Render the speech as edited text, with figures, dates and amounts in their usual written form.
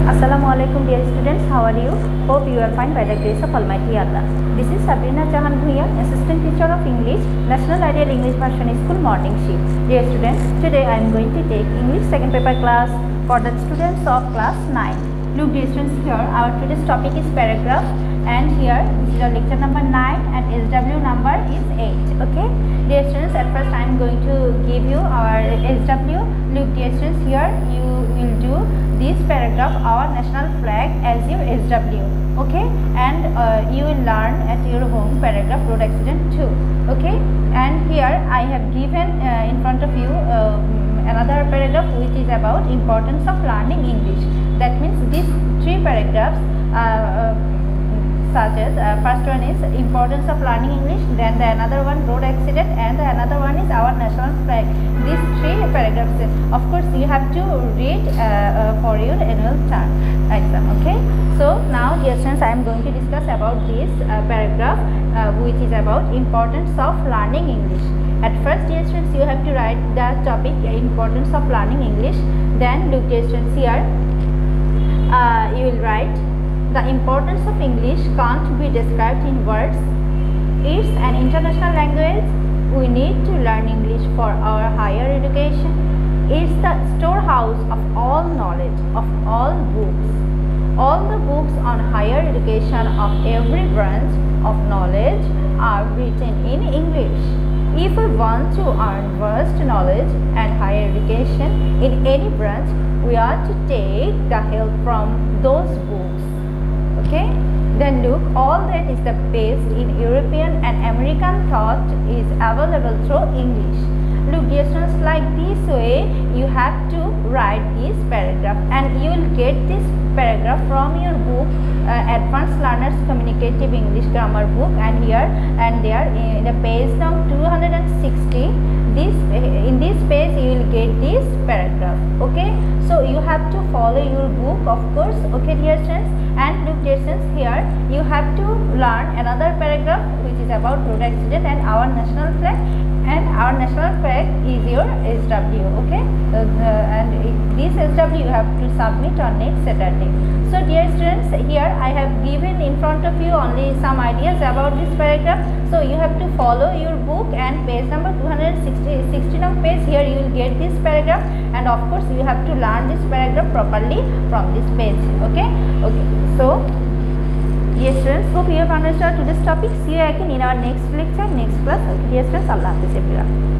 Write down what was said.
Assalamualaikum dear students, how are you? Hope you are fine by the grace of Almighty Allah. This is Sabrina Jahan Bhuiya, Assistant Teacher of English, National Ideal English Version School Morning Shift. Dear students, today I am going to take English second paper class for the students of class 9. Look dear students, here our today's topic is paragraph, and here this is our lecture number 9 and SW number is 8. Okay, dear students, at first I am going to give you our SW. Look dear students, here you will do this paragraph our national flag as your SW. Okay, and you will learn at your home paragraph road accident too. Okay, and here I have given in front of you another paragraph which is about importance of learning English. That means these three paragraphs such as first one is importance of learning English, then the another one road accident, and the another one is our national flag. These three paragraphs, of course you have to read for your annual term exam. Okay, so now dear students, I am going to discuss about this paragraph which is about importance of learning English. At first dear students, you have to write the topic importance of learning English. Then look dear students, here you will write the importance of English can't be described in words. It's an international language. We need to learn English for our higher education. It's the storehouse of all knowledge, of all books. All the books on higher education of every branch of knowledge are written in English. If we want to earn vast knowledge and higher education in any branch, we are to take the help from those books. Okay, then look, all that is the best in European and American thought is available through English. Look dear students, like this way you have to write this paragraph, and you will get this paragraph from your book Advanced Learners Communicative English Grammar book, and here and there in the page number 260. In this page you will get this paragraph. Okay, so you have to follow your book, of course. Okay dear students, and look dear students, here you have to learn another paragraph which is about road accident and our national flag, and our national flag is your SW. Okay, and this SW you have to submit on next Saturday. So dear students, here I have given in front of you only some ideas about this paragraph. So you have to follow your book, and page number 260 page, here you will get this paragraph, and of course you have to learn this paragraph properly from this page. Okay, so dear students, hope you have understood today's topic. See you again in our next lecture, next class. Okay dear students, Allah Hafiz everyone.